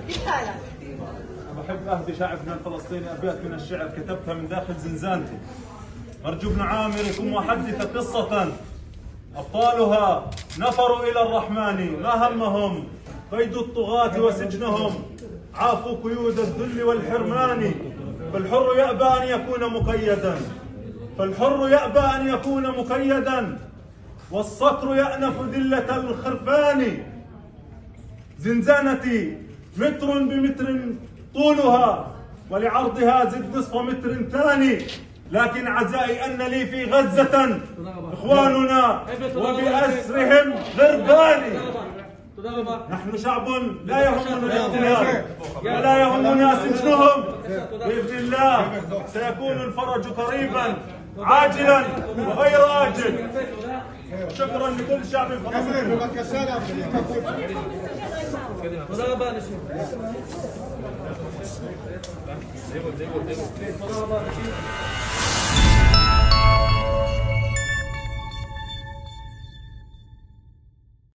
كيف حالك؟ بحب أهدي شعبنا الفلسطيني أبيات من الشعر كتبتها من داخل زنزانتي. أرجو ابن عامركم وحدث قصة أبطالها نفروا إلى الرحمن ما همهم قيد الطغاة وسجنهم، عافوا قيود الذل والحرمان. فالحر يأبى أن يكون مقيدا، فالحر يأبى أن يكون مقيدا، والصقر يأنف ذلة الخرفان. زنزانتي متر بمتر طولها، ولعرضها زد نصف متر ثاني، لكن عزائي أن لي في غزة إخواننا وبأسرهم غربان. نحن شعب لا يهمنا الاحتلال ولا يهمنا سجنهم، بإذن الله سيكون الفرج قريبا عاجلا وغير آجل. شكرا لكل شعب فلسطين.